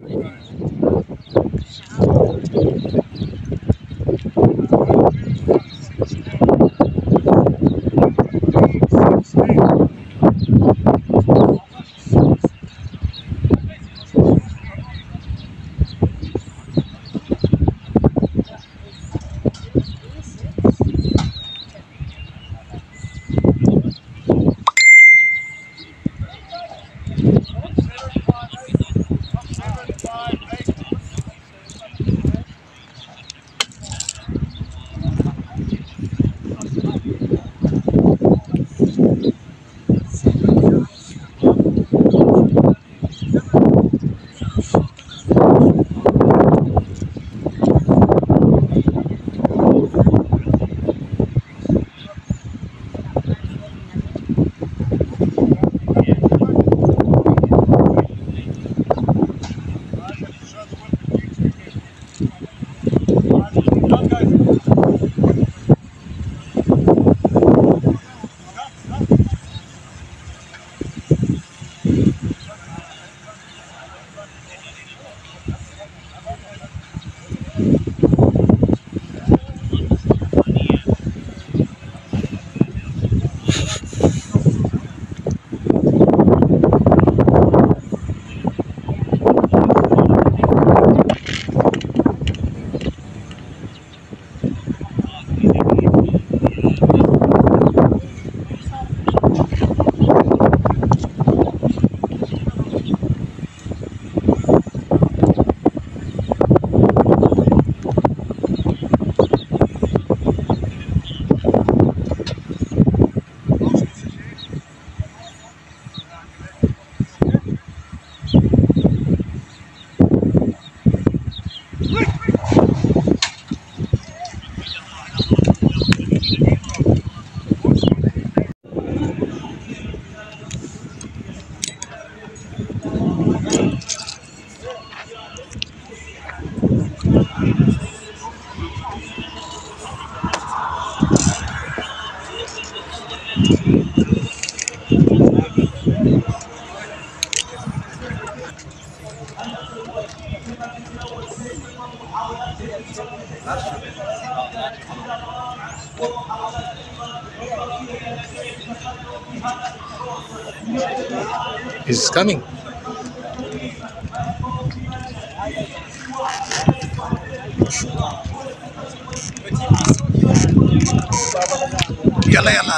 He's coming. Yalla yalla.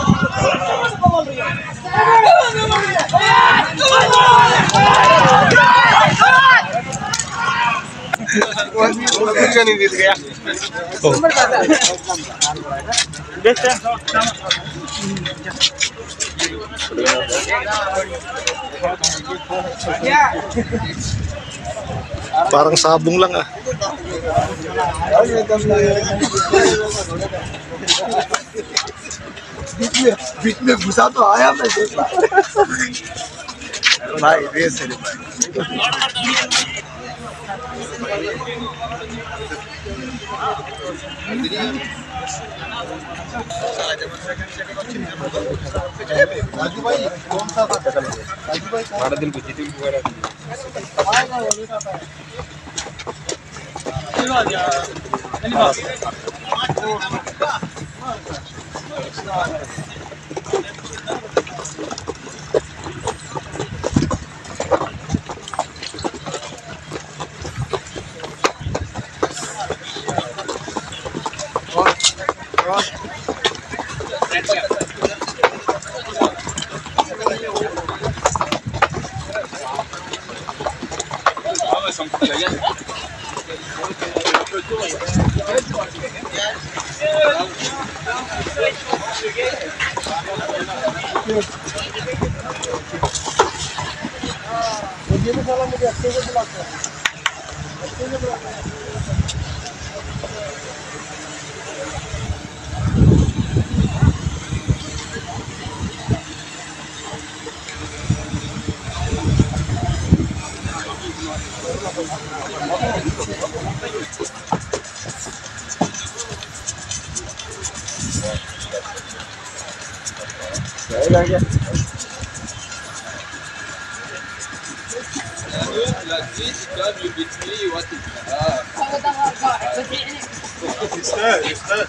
Parang sabong lang ah. बीच में घुसा तो आया मैं भाई रेस है भाई राजू भाई कौन सा था राजू भाई हमारा दिल को जीती वगैरह يستاهل يستاهل.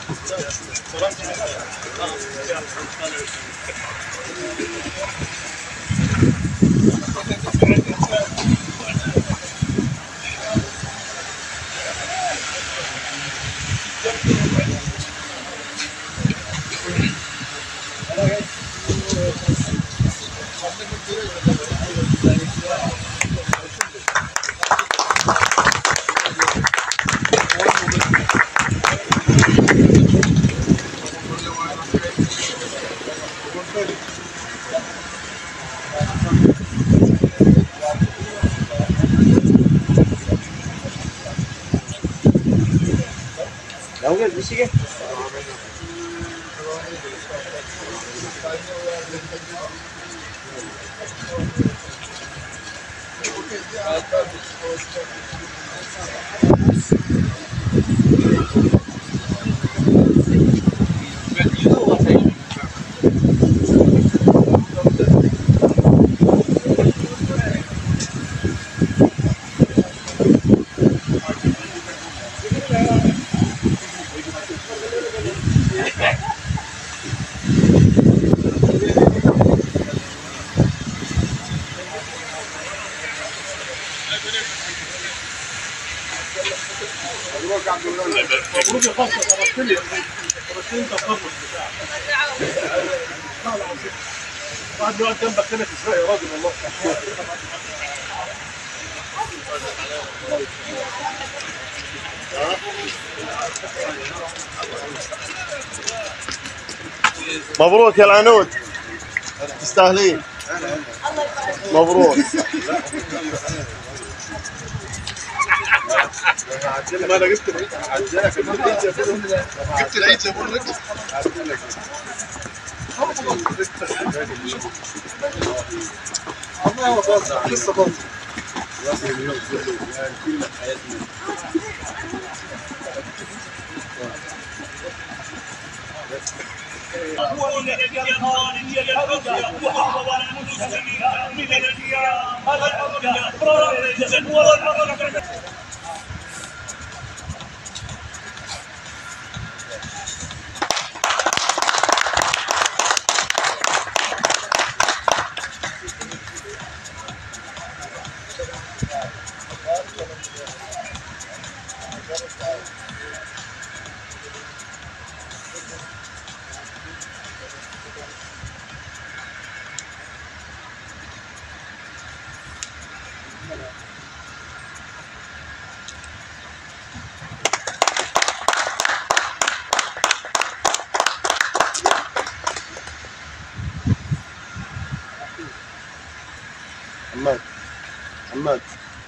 나오게 드시게. مبروك يا فصل، فرجت لي انت الخبر بتاعك. بعد ما قاعد جنبك كده تسرق يا راجل والله. مبروك يا العنود، تستاهلين. مبروك. ما انا جبت العيد، هعدلك جبت العيد يا ابو الرجل. الله هو باظ لسه باظ. هو الذي يرضى الهدى وحفظ المسلمين من القيام الهدى حماد حماد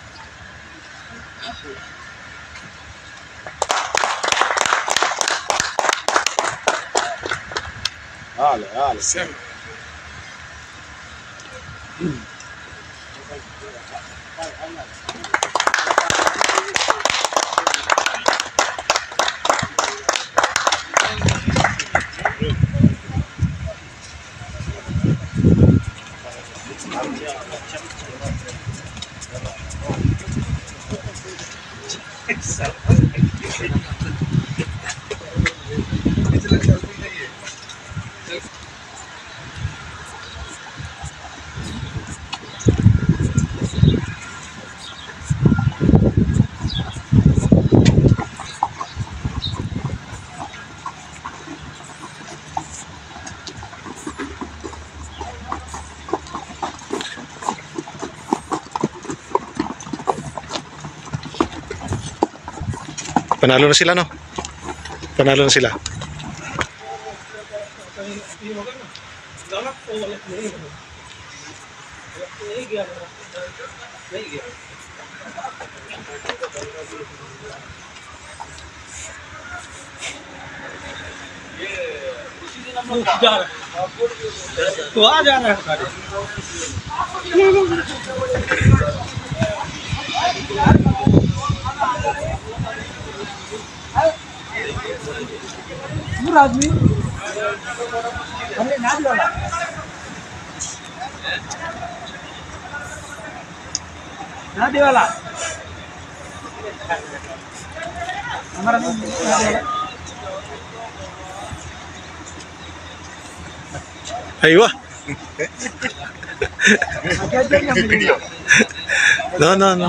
أعلى سامع. Panalo na sila, no? Panalo na sila. तो आ जा रहा है पूरा आदमी हमने नाम डाला नादी वाला हमारा ايوه. لا لا لا.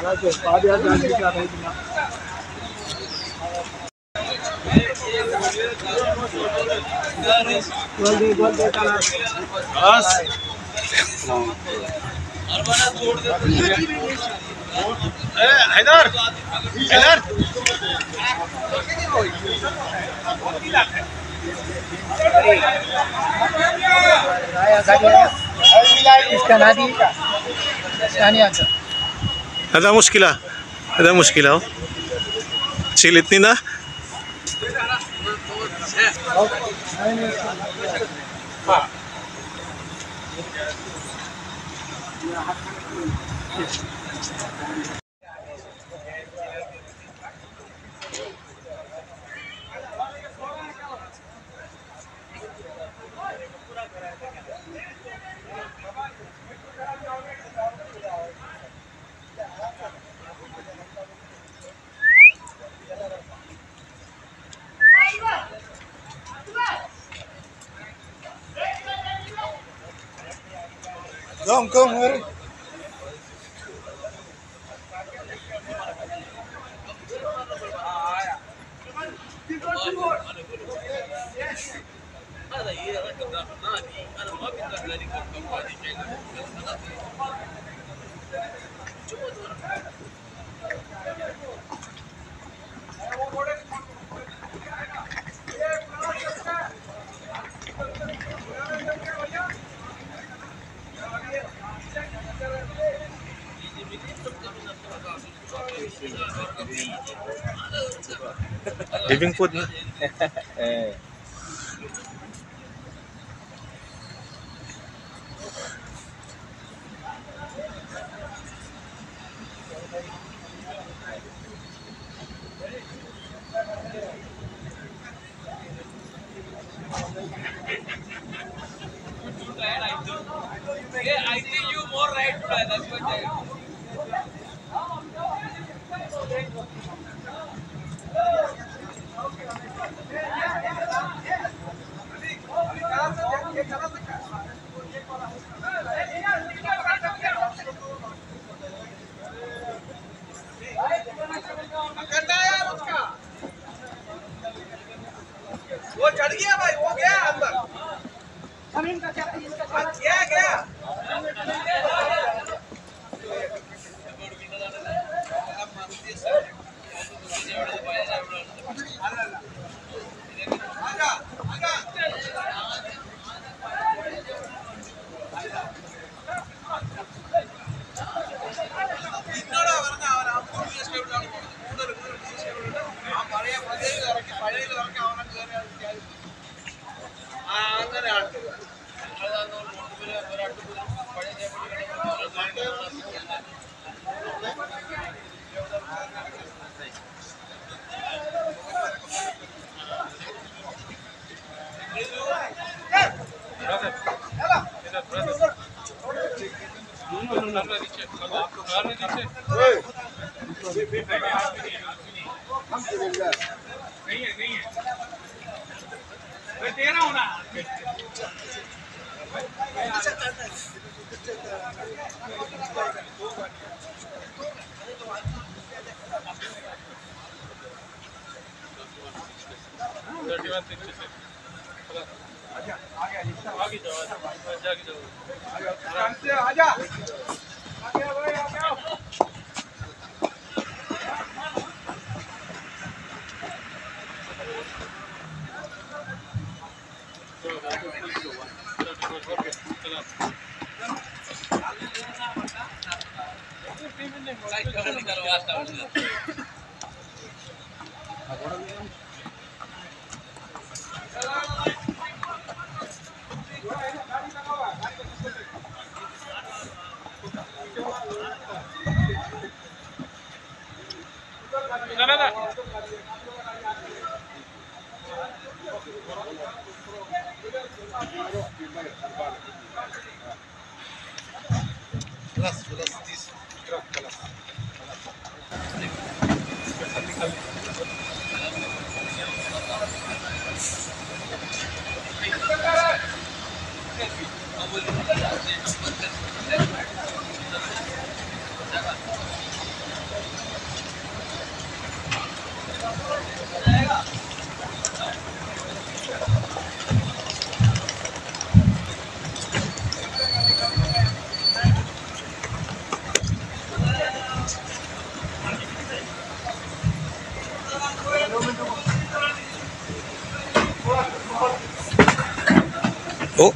حيدر حيدر इसका नादी هذا مشكلة، هذا مشكلة اهو. تشيل الاثنين ده. Come, hurry. Living food na. I think you more right today. That's what I. वो चढ़ गया भाई, वो गया अंदर। गया गया। आजा आजा। इन्नोड़ा वरना ಅವನ ಅಪ್ಪುಗೆ ಸ್ಟೇಬಲ್ ಆಗ್ಬೋದು ಕೂಡಲು ಸ್ಟೇಬಲ್ ಆ ಪಳೆಯ ಪಳೆಯಲ್ಲಿ ವರಕ್ಕೆ ಅವನ ಬೇರೆ അങ്ങനെ ആടുന്നത് അതാണ് ഒരാട്ട് പഴയ मैं दे रहा हूँ ना। आजा خلاص this. خلاص. ओ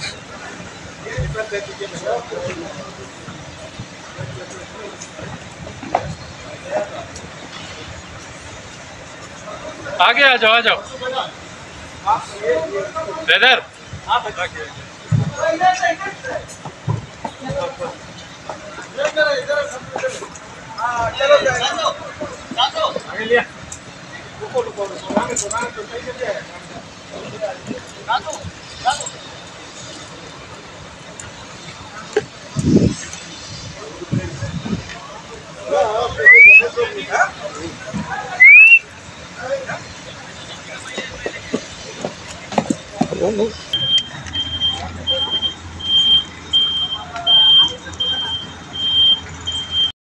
आगे आ जाओ ब्रदर। oh, oh.